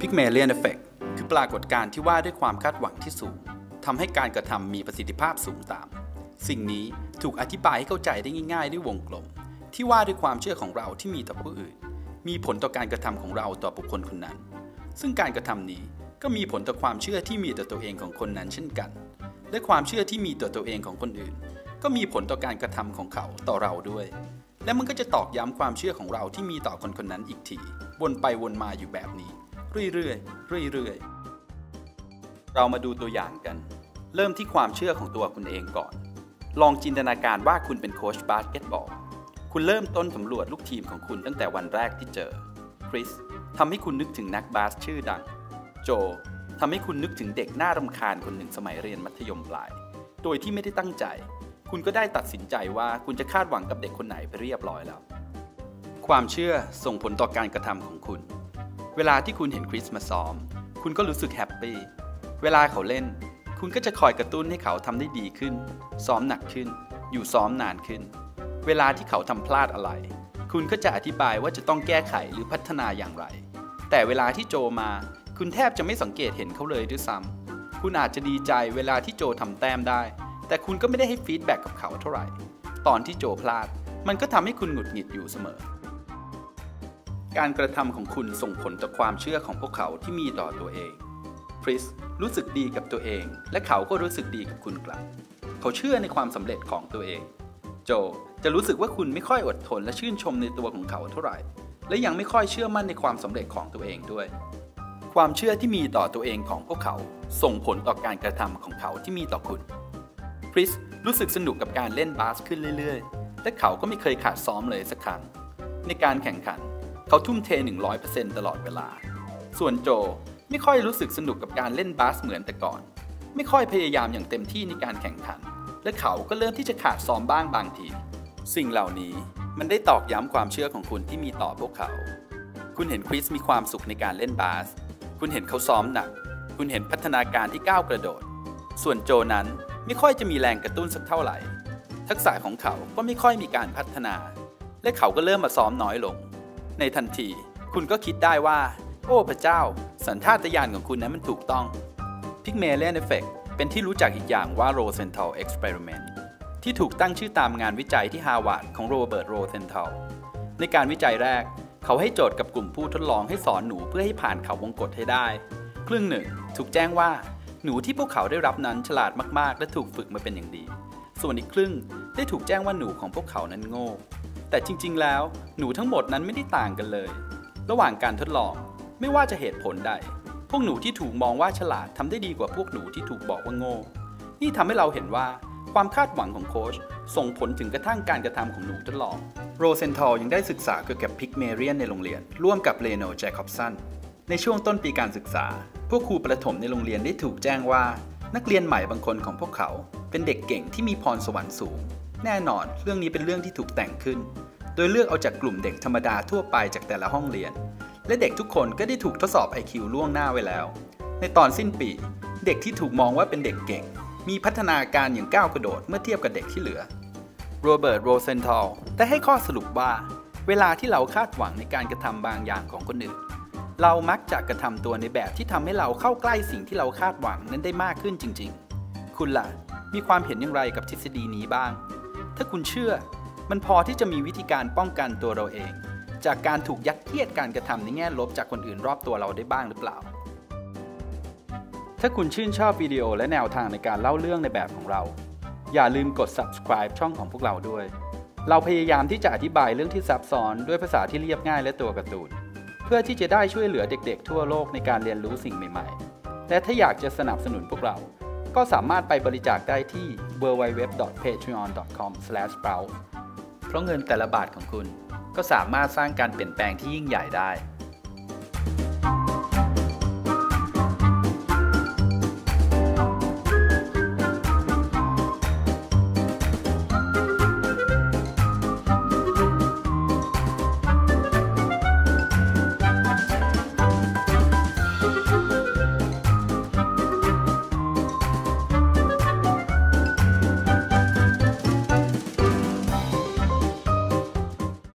Pygmalion Effect คือปรากฏการณ์ที่ว่าด้วยความคาดหวังที่สูงทำให้การกระทำมีประสิทธิภาพสูงตามสิ่งนี้ถูกอธิบายให้เข้าใจได้ง่ายๆด้วยวงกลมที่ว่าด้วยความเชื่อของเราที่มีต่อผู้อื่นมีผลต่อการกระทำของเราต่อบุคคลคนนั้นซึ่งการกระทำนี้ก็มีผลต่อความเชื่อที่มีต่อตัวเองของคนนั้นเช่นกันและความเชื่อที่มีต่อตัวเองของคนอื่นก็มีผลต่อการกระทำของเขาต่อเราด้วยและมันก็จะตอกย้ำความเชื่อของเราที่มีต่อคนคนนั้นอีกทีวนไปวนมาอยู่แบบนี้เรื่อยๆเรามาดูตัวอย่างกันเริ่มที่ความเชื่อของตัวคุณเองก่อนลองจินตนาการว่าคุณเป็นโค้ชบาสเกตบอลคุณเริ่มต้นสำรวจลูกทีมของคุณตั้งแต่วันแรกที่เจอคริสทำให้คุณนึกถึงนักบาสชื่อดังโจทำให้คุณนึกถึงเด็กน่ารำคาญคนหนึ่งสมัยเรียนมัธยมปลายโดยที่ไม่ได้ตั้งใจคุณก็ได้ตัดสินใจว่าคุณจะคาดหวังกับเด็กคนไหนไปเรียบร้อยแล้วความเชื่อส่งผลต่อการกระทำของคุณเวลาที่คุณเห็นคริสมาซ้อมคุณก็รู้สึกแฮปปี้เวลาเขาเล่นคุณก็จะคอยกระตุ้นให้เขาทำได้ดีขึ้นซ้อมหนักขึ้นอยู่ซ้อมนานขึ้นเวลาที่เขาทำพลาดอะไรคุณก็จะอธิบายว่าจะต้องแก้ไขหรือพัฒนาอย่างไรแต่เวลาที่โจมาคุณแทบจะไม่สังเกตเห็นเขาเลยด้วยซ้ำคุณอาจจะดีใจเวลาที่โจทำแต้มได้แต่คุณก็ไม่ได้ให้ฟีดแบ็กกับเขาเท่าไหร่ตอนที่โจพลาดมันก็ทำให้คุณหงุดหงิดอยู่เสมอการกระทำของคุณส่งผลต่อความเชื่อของพวกเขาที่มีต่อตัวเองคริสรู้สึกดีกับตัวเองและเขาก็รู้สึกดีกับคุณกลับเขาเชื่อในความสำเร็จของตัวเองโจจะรู้สึกว่าคุณไม่ค่อยอดทนและชื่นชมในตัวของเขาเท่าไหร่และยังไม่ค่อยเชื่อมั่นในความสำเร็จของตัวเองด้วยความเชื่อที่มีต่อตัวเองของพวกเขาส่งผลต่อการกระทำของเขาที่มีต่อคุณคริสรู้สึกสนุกกับการเล่นบาสขึ้นเรื่อยๆและเขาก็ไม่เคยขาดซ้อมเลยสักครั้งในการแข่งขันเขาทุ่มเท 100% ตลอดเวลาส่วนโจไม่ค่อยรู้สึกสนุกกับการเล่นบาสเหมือนแต่ก่อนไม่ค่อยพยายามอย่างเต็มที่ในการแข่งขันและเขาก็เริ่มที่จะขาดซ้อมบ้างบางทีสิ่งเหล่านี้มันได้ตอกย้ำความเชื่อของคุณที่มีต่อพวกเขาคุณเห็นคริสมีความสุขในการเล่นบาสคุณเห็นเขาซ้อมหนักคุณเห็นพัฒนาการที่ก้าวกระโดดส่วนโจนั้นไม่ค่อยจะมีแรงกระตุ้นสักเท่าไหร่ทักษะของเขาก็ไม่ค่อยมีการพัฒนาและเขาก็เริ่มมาซ้อมน้อยลงในทันทีคุณก็คิดได้ว่าโอ้พระเจ้าสัญชาตญาณของคุณนั้นมันถูกต้อง Pygmalion Effect เป็นที่รู้จักอีกอย่างว่า Rosenthal Experiment ที่ถูกตั้งชื่อตามงานวิจัยที่ฮาร์วาร์ดของโรเบิร์ต โรเซนทัลในการวิจัยแรกเขาให้โจทย์กับกลุ่มผู้ทดลองให้สอนหนูเพื่อให้ผ่านเขาวงกตให้ได้ครึ่งหนึ่งถูกแจ้งว่าหนูที่พวกเขาได้รับนั้นฉลาดมากๆและถูกฝึกมาเป็นอย่างดีส่วนอีกครึ่งได้ถูกแจ้งว่าหนูของพวกเขานั้นโง่แต่จริงๆแล้วหนูทั้งหมดนั้นไม่ได้ต่างกันเลยระหว่างการทดลองไม่ว่าจะเหตุผลใดพวกหนูที่ถูกมองว่าฉลาดทำได้ดีกว่าพวกหนูที่ถูกบอกว่าโง่นี่ทำให้เราเห็นว่าความคาดหวังของโค้ชส่งผลถึงกระทั่งการกระทำของหนูทดลองโรเซนทัลยังได้ศึกษาเกี่ยวกับพิกเมเรียนในโรงเรียนร่วมกับเลโน แจคอบสันในช่วงต้นปีการศึกษาพวกครูประถมในโรงเรียนได้ถูกแจ้งว่านักเรียนใหม่บางคนของพวกเขาเป็นเด็กเก่งที่มีพรสวรรค์สูงแน่นอนเรื่องนี้เป็นเรื่องที่ถูกแต่งขึ้นโดยเลือกเอาจากกลุ่มเด็กธรรมดาทั่วไปจากแต่ละห้องเรียนและเด็กทุกคนก็ได้ถูกทดสอบ IQ ล่วงหน้าไว้แล้วในตอนสิ้นปีเด็กที่ถูกมองว่าเป็นเด็กเก่งมีพัฒนาการอย่างก้าวกระโดดเมื่อเทียบกับเด็กที่เหลือโรเบิร์ต โรเซนทัลได้ให้ข้อสรุปว่าเวลาที่เราคาดหวังในการกระทำบางอย่างของคนอื่นเรามักจะกระทำตัวในแบบที่ทำให้เราเข้าใกล้สิ่งที่เราคาดหวังนั้นได้มากขึ้นจริงๆคุณล่ะมีความเห็นอย่างไรกับทฤษฎีนี้บ้างถ้าคุณเชื่อมันพอที่จะมีวิธีการป้องกันตัวเราเองจากการถูกยัดเยียดการกระทำในแง่ลบจากคนอื่นรอบตัวเราได้บ้างหรือเปล่าถ้าคุณชื่นชอบวิดีโอและแนวทางในการเล่าเรื่องในแบบของเราอย่าลืมกด subscribe ช่องของพวกเราด้วยเราพยายามที่จะอธิบายเรื่องที่ซับซ้อนด้วยภาษาที่เรียบง่ายและตัวการ์ตูนเพื่อที่จะได้ช่วยเหลือเด็กๆทั่วโลกในการเรียนรู้สิ่งใหม่ๆและถ้าอยากจะสนับสนุนพวกเราก็สามารถไปบริจาคได้ที่ www.patreon.com/sprout เพราะเงินแต่ละบาทของคุณก็สามารถสร้างการเปลี่ยนแปลงที่ยิ่งใหญ่ได้